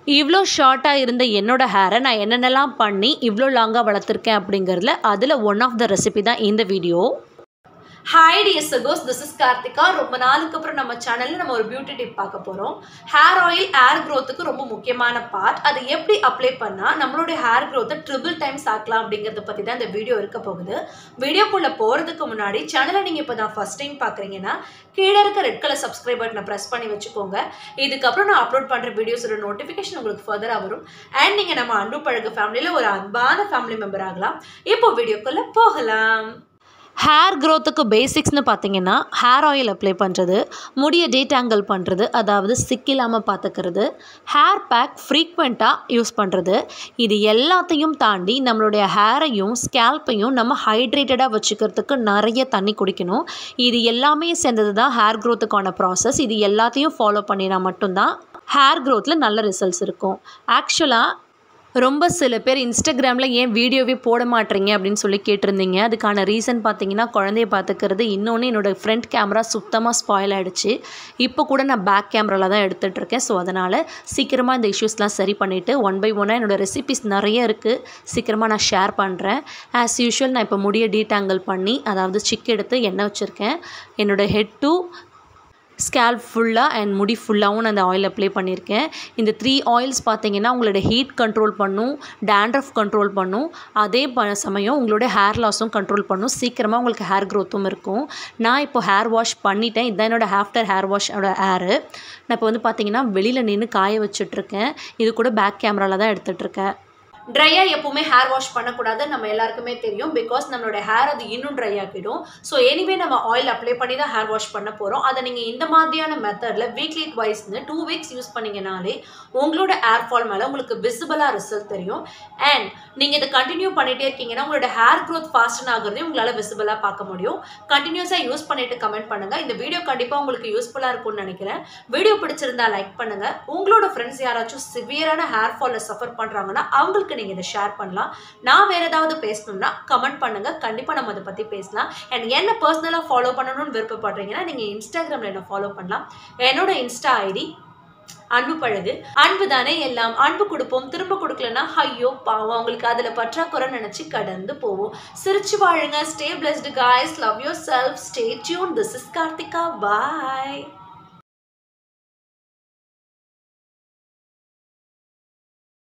இவ்வளோ ஷார்ட்டாக இருந்த என்னோட ஹேரை நான் என்னென்னலாம் பண்ணி இவ்வளோ லாங்காக வளர்த்துருக்கேன் அப்படிங்கிறதுல அதில் ஒன் ஆஃப் த ரெசிபி தான் இந்த வீடியோ. ஹாய் டியர் சகோஸ், திஸ் இஸ் கார்த்திகா. ரொம்ப நாளுக்கு அப்புறம் நம்ம சேனலில் நம்ம ஒரு பியூட்டி டிப் பார்க்க போகிறோம். ஹேர் ஆயில் ஹேர் க்ரோத்துக்கு ரொம்ப முக்கியமான பார்ட். அதை எப்படி அப்ளை பண்ணால் நம்மளுடைய ஹேர் க்ரோத்தை ட்ரிபிள் டைம்ஸ் ஆக்கலாம் அப்படிங்கிறத பற்றி தான் இந்த வீடியோ இருக்க போகுது. வீடியோக்குள்ளே போகிறதுக்கு முன்னாடி சேனலை நீங்கள் இப்போ தான் ஃபஸ்ட் டைம் பார்க்குறீங்கன்னா கீழே இருக்க ரெட் கலர் சப்ஸ்கிரைப் பட்டனை ப்ரெஸ் பண்ணி வச்சுக்கோங்க. இதுக்கப்புறம் நான் அப்லோட் பண்ணுற வீடியோஸோட நோட்டிஃபிகேஷன் உங்களுக்கு ஃபர்தராக வரும். அண்ட் நீங்கள் நம்ம அன்பு பழகு ஃபேமிலியில் ஒரு அன்பான ஃபேமிலி மெம்பர் ஆகலாம். இப்போ வீடியோக்குள்ளே போகலாம். ஹேர் க்ரோத்துக்கு பேசிக்ஸ்னு பார்த்தீங்கன்னா ஹேர் ஆயில் அப்ளை பண்ணுறது, முடியை டீடாங்கிள் பண்ணுறது, அதாவது சிக்கில்லாமல் பார்த்துக்கிறது, ஹேர் பேக் ஃப்ரீக்வெண்ட்டாக யூஸ் பண்ணுறது. இது எல்லாத்தையும் தாண்டி நம்மளுடைய ஹேரையும் ஸ்கேல்ப்பையும் நம்ம ஹைட்ரேட்டடாக வச்சுக்கிறதுக்கு நிறைய தண்ணி குடிக்கணும். இது எல்லாமே சேர்ந்தது தான் ஹேர் க்ரோத்துக்கான ப்ராசஸ். இது எல்லாத்தையும் ஃபாலோ பண்ணினா மட்டும்தான் ஹேர் க்ரோத்தில் நல்ல ரிசல்ட்ஸ் இருக்கும். ஆக்சுவலாக ரொம்ப சில பேர் இன்ஸ்டாகிராமில் ஏன் வீடியோவே போட மாட்டேறீங்க அப்படின்னு சொல்லி கேட்டிருந்தீங்க. அதுக்கான ரீசன் பார்த்தீங்கன்னா குழந்தைய பார்த்துக்கிறது. இன்னொன்று என்னோடய ஃப்ரண்ட் கேமரா சுத்தமாக ஸ்பாயில் ஆகிடுச்சு. இப்போ கூட நான் பேக் கேமராவில் தான் எடுத்துகிட்ருக்கேன். ஸோ அதனால் சீக்கிரமாக இந்த இஷ்யூஸ்லாம் சரி பண்ணிவிட்டு ஒன் பை ஒன்னாக என்னோடய ரெசிபிஸ் நிறைய இருக்குது, சீக்கிரமாக நான் ஷேர் பண்ணுறேன். ஆஸ் யூஷுவல் நான் இப்போ முடியை டீடாங்கிள் பண்ணி, அதாவது சிக் எடுத்து எண்ணெய் வச்சுருக்கேன். என்னோடய ஹெட் டு ஸ்கேல்ப் ஃபுல்லாக அண்ட் முடி ஃபுல்லாகவும் நான் அந்த ஆயில் அப்ளை பண்ணியிருக்கேன். இந்த 3 ஆயில்ஸ் பார்த்தீங்கன்னா உங்களோட ஹீட் கண்ட்ரோல் பண்ணும், டேண்ட்ரஃப் கண்ட்ரோல் பண்ணும், அதே சமயம் உங்களோட ஹேர் லாஸும் கண்ட்ரோல் பண்ணும். சீக்கிரமாக உங்களுக்கு ஹேர் க்ரோத்தும் இருக்கும். நான் இப்போ ஹேர் வாஷ் பண்ணிட்டேன். இதுதான் என்னோட ஆஃப்டர் ஹேர் வாஷோட ஹேரு. நான் இப்போ வந்து பார்த்தீங்கன்னா வெளியில் நின்று காய வச்சுட்ருக்கேன். இது கூட பேக் கேமராவில் தான் எடுத்துகிட்ருக்கேன். ட்ரையாக எப்போவுமே ஹேர் வாஷ் பண்ணக்கூடாது, நம்ம எல்லாருக்குமே தெரியும். பிகாஸ் நம்மளோட ஹேர் அது இன்னும் ட்ரை ஆகிடும். ஸோ எனிவே நம்ம ஆயில் அப்ளை பண்ணி தான் ஹேர் வாஷ் பண்ண போகிறோம். அதை நீங்கள் இந்த மாதிரியான மெத்தடில் வீக்லி ட்வைஸ்னு 2 வீக்ஸ் யூஸ் பண்ணிங்கனாலே உங்களோட ஹேர் ஃபால் மேலே உங்களுக்கு விசிபிளாக ரிசல்ட் தெரியும். அண்ட் நீங்கள் இதை கண்டினியூ பண்ணிகிட்டே இருக்கீங்கன்னா உங்களோட ஹேர் க்ரோத் ஃபாஸ்டன் ஆகுறதையும் உங்களால் விசிபிளாக பார்க்க முடியும். கண்டினியூஸாக யூஸ் பண்ணிவிட்டு கமெண்ட் பண்ணுங்கள். இந்த வீடியோ கண்டிப்பாக உங்களுக்கு யூஸ்ஃபுல்லாக இருக்கும்னு நினைக்கிறேன். வீடியோ பிடிச்சிருந்தா லைக் பண்ணுங்கள். உங்களோட ஃப்ரெண்ட்ஸ் யாராச்சும் சிவியரான ஹேர் ஃபாலில் சஃபர் பண்ணுறாங்கன்னா அவங்களுக்கு நீங்கள் இதை ஷேர் பண்ணலாம். நான் வேறு ஏதாவது பேசணும்னா கமெண்ட் பண்ணுங்கள். கண்டிப்பாக நம்ம அதை பற்றி பேசலாம். அண்ட் என்ன பர்சனலாக ஃபாலோ பண்ணணும்னு விருப்பப்படுறீங்கன்னா நீங்கள் இன்ஸ்டாகிராமில் என்ன ஃபாலோ பண்ணலாம். என்னோட இன்ஸ்டா ஐடி அன்பு பழகு. அன்பு தானே எல்லாம், அன்பு கொடுப்போம், திரும்ப கொடுக்கலன்னா ஐயோ பாவம், அவங்களுக்கு அதில் பற்றாக்குறை நினச்சி கடந்து போவோம். சிரிச்சு வாழுங்க. Stay blessed guys, love yourself, stay tuned. This is Karthika. Bye.